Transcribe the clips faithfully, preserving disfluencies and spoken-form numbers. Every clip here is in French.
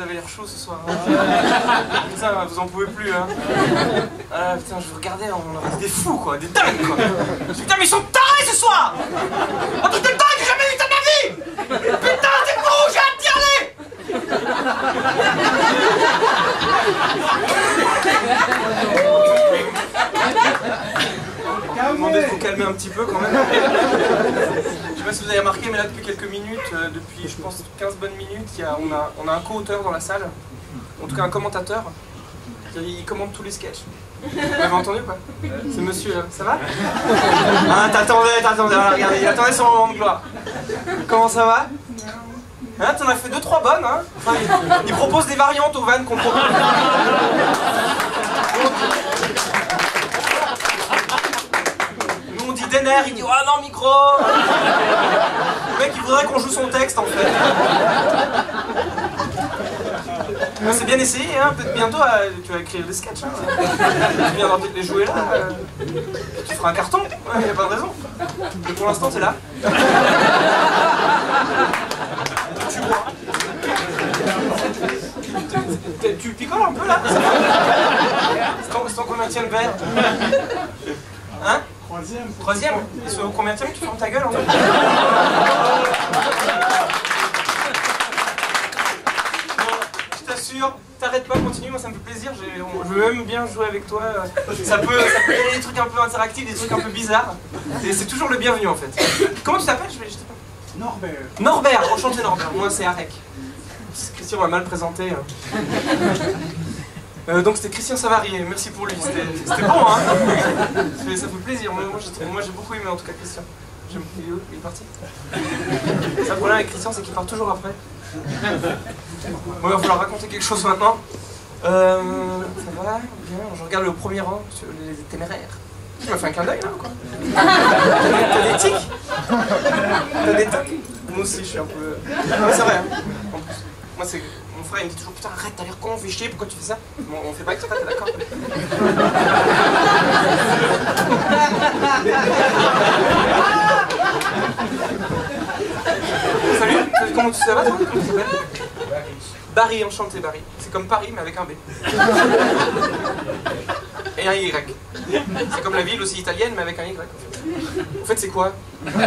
avez l'air chaud ce soir. Hein. Putain, vous en pouvez plus, hein. Ah putain, je vous regardais, on aurait des fous, quoi, des dingues, quoi. Putain, mais ils sont tarés ce soir. Oh putain, de dingue, j'ai jamais vu ça de ma vie. Putain, c'est fou, j'ai hâte d'y aller. Je vais demander de vous calmer un petit peu quand même. Je sais pas si vous avez remarqué, mais là depuis quelques minutes, euh, depuis je pense quinze bonnes minutes, il y a, on, a, on a un co-auteur dans la salle, en tout cas un commentateur, il commente tous les sketchs. Vous m'avez entendu ou pas? C'est monsieur là, ça va? Ah t'attendais, t'attendais, alors regardez, il attendait son moment de gloire. Comment ça va? Hein, t'en as fait deux trois bonnes, hein? Enfin, il, il propose des variantes aux vannes qu'on propose. Nous on dit Denner, il dit oh non micro. Le mec il voudrait qu'on joue son texte en fait. C'est bien essayé, hein? Peut-être bientôt euh, tu vas écrire des sketchs. Hein? Tu viendras peut-être les jouer là. Euh... Tu feras un carton, il n'y a pas de raison. Mais pour l'instant t'es là. Tu bois. Tu picoles un peu là? C'est ton combienième verre? Hein? Troisième. Troisième? Et sur combienième tu fermes ta gueule en fait? Je t'assure, t'arrêtes pas, continue, moi ça me fait plaisir, je veux même bien jouer avec toi. Ça peut, ça peut donner des trucs un peu interactifs, des trucs un peu bizarres. C'est toujours le bienvenu en fait. Comment tu t'appelles? Je sais pas. Norbert. Norbert, enchanté Norbert, moi c'est Arek. Christian m'a mal présenté. Euh, donc c'était Christian Savary, merci pour lui, c'était bon hein. Ça fait plaisir, moi, moi j'ai beaucoup aimé en tout cas Christian. Il est où? Il est parti? Ça, le problème avec Christian c'est qu'il part toujours après. Bon, il va falloir raconter quelque chose maintenant. Euh, ça va? Bien, je regarde le premier rang sur les téméraires. Tu m'as fait un clin d'œil là ou quoi? T'as des tics? T'as des tocs? Moi aussi je suis un peu... Non c'est vrai hein. En plus, moi c'est... Mon frère il me dit toujours putain arrête t'as l'air con, fais chier, pourquoi tu fais ça? Bon, on fait pas exprès, t'es d'accord? Salut, comment tu ça va toi? Comment tu t'appelles? Barry, enchanté Barry. C'est comme Paris mais avec un B. Et un Y. C'est comme la ville aussi italienne mais avec un Y en fait. En fait c'est quoi?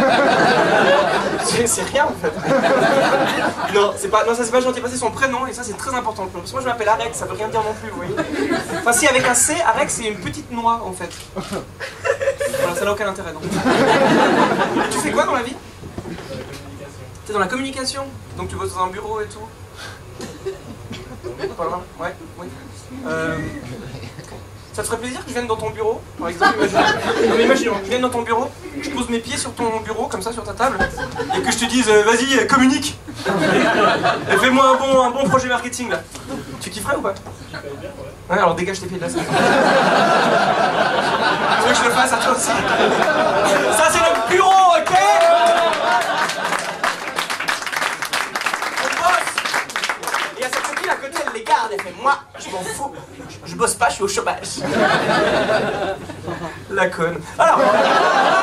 C'est rien en fait. Non, c'est pas, non ça c'est pas gentil, c'est son prénom et ça c'est très important. Parce que moi je m'appelle Arek, ça veut rien dire non plus, vous voyez. Enfin si avec un C, Arek c'est une petite noix en fait. Voilà, ça n'a aucun intérêt donc. Tu fais quoi dans la vie? T'es dans la communication. Donc tu bosses dans un bureau et tout. Pas loin, ouais, oui. Euh... Ça te ferait plaisir que je vienne dans ton bureau, par exemple? Non mais imaginons, je viens dans ton bureau, je pose mes pieds sur ton bureau, comme ça, sur ta table, et que je te dise, euh, vas-y, euh, communique. Et fais-moi un bon, un bon projet marketing, là. Tu kifferais ou pas? Ouais, alors dégage tes pieds de là, ça. Tu veux que je le fasse à toi aussi? Ça, c'est le bureau, ok? Et à cette copine à côté, elle les garde, elle fait moi, je m'en fous, je, je bosse pas, je suis au chômage. La conne. Alors.